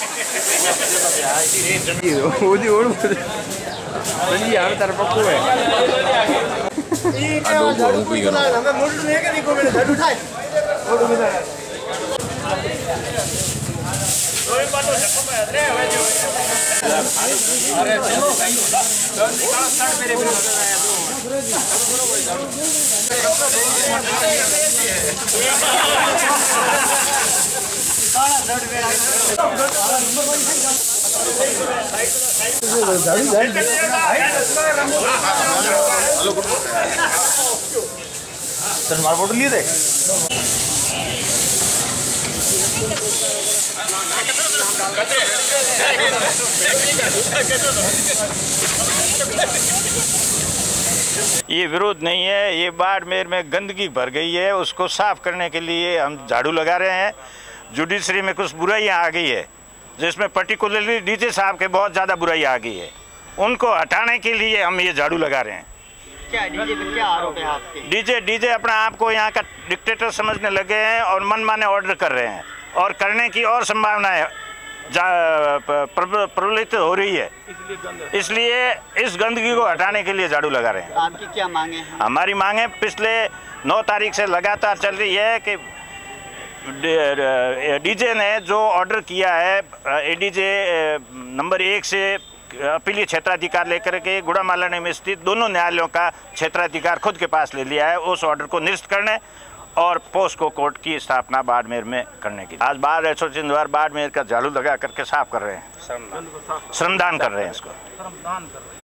ओदी ओड़ बंदी यार तेरे पक्को है आडो को कोई करो हमें मोड़ में के देखो मैंने झट उठाए मोड़ में था कोई बात हो सकता है रे हमें जो अरे निकाल स्टार्ट मेरे भी आया सर हमारा फोटो लिए थे ये विरोध नहीं है, ये बाड़मेर में गंदगी भर गई है, उसको साफ करने के लिए हम झाड़ू लगा रहे हैं। जुडिशरी में कुछ बुराइयां आ गई है, जिसमें पर्टिकुलरली डीजे साहब के बहुत ज़्यादा बुराई आ गई है, उनको हटाने के लिए हम ये झाड़ू लगा रहे हैं। क्या डीजे पे क्या आरोप है आपके? डीजे अपना आप को यहाँ का डिक्टेटर समझने लगे हैं और मनमाने ऑर्डर कर रहे हैं और करने की और संभावना है प्रबलित हो रही है, इसलिए इस गंदगी को हटाने के लिए झाड़ू लगा रहे हैं। आपकी क्या मांगे हैं? हमारी मांगे पिछले 9 तारीख से लगातार चल रही है कि डीजे ने जो ऑर्डर किया है, एडीजे नंबर 1 से अपीलीय क्षेत्राधिकार लेकर के गुड़ामालानी में स्थित दोनों न्यायालयों का क्षेत्राधिकार खुद के पास ले लिया है, उस ऑर्डर को निरस्त करने और पोस्को कोर्ट की स्थापना बाड़मेर में करने की। आज बाढ़ एसोसिएशन द्वारा बाड़मेर का झाड़ू लगा करके साफ कर रहे हैं, श्रमदान कर रहे हैं इसको।